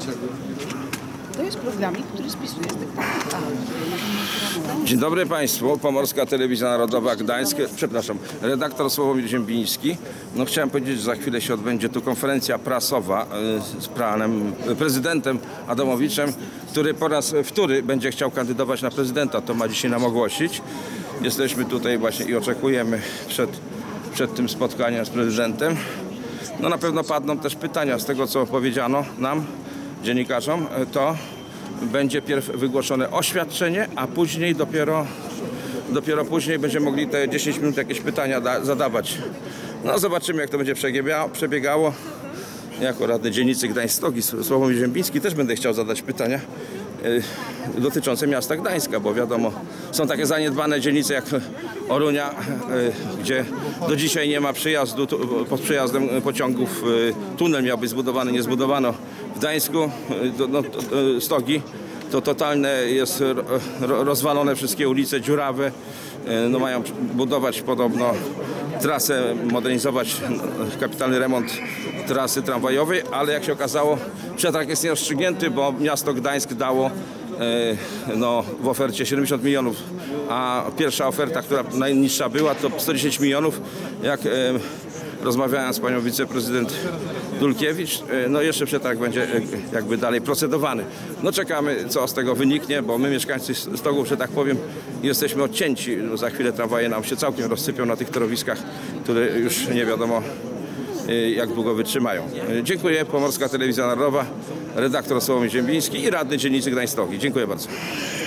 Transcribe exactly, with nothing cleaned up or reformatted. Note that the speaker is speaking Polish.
To jest programik, który spisuje spektakl. Dzień dobry Państwu, Pomorska Telewizja Narodowa Gdańsk, przepraszam, redaktor Sławomir Ziembiński. No chciałem powiedzieć, że za chwilę się odbędzie tu konferencja prasowa y, z panem prezydentem Adamowiczem, który po raz wtóry będzie chciał kandydować na prezydenta, to ma dzisiaj nam ogłosić. Jesteśmy tutaj właśnie i oczekujemy przed, przed tym spotkaniem z prezydentem. No na pewno padną też pytania z tego, co powiedziano nam, dziennikarzom, to będzie pierw wygłoszone oświadczenie, a później dopiero, dopiero później będziemy mogli te dziesięć minut jakieś pytania da, zadawać. No zobaczymy, jak to będzie przebiegało. Jako radny dzielnicy Gdańsk-Stogi, Sławomir Ziembiński, też będę chciał zadać pytania y, dotyczące miasta Gdańska, bo wiadomo, są takie zaniedbane dzielnice jak Orunia, y, gdzie do dzisiaj nie ma przyjazdu, tu, pod przyjazdem pociągów y, tunel miał być zbudowany, nie zbudowano. W Gdańsku, y, no, y, Stogi, to totalne jest ro, rozwalone wszystkie ulice, dziurawe. No mają budować podobno trasę, modernizować, kapitalny remont trasy tramwajowej, ale jak się okazało, przetarg jest nierozstrzygnięty, bo miasto Gdańsk dało no, w ofercie siedemdziesiąt milionów, a pierwsza oferta, która najniższa była, to sto dziesięć milionów. Jak rozmawiałem z panią wiceprezydent Dulkiewicz, no jeszcze przetarg będzie jakby dalej procedowany. No czekamy, co z tego wyniknie, bo my mieszkańcy Stogów, że tak powiem, jesteśmy odcięci. Za chwilę tramwaje nam się całkiem rozsypią na tych torowiskach, które już nie wiadomo jak długo wytrzymają. Dziękuję. Pomorska Telewizja Narodowa, redaktor Sławomir Ziembiński i radny dzielnicy Gdańsk-Stogi. Dziękuję bardzo.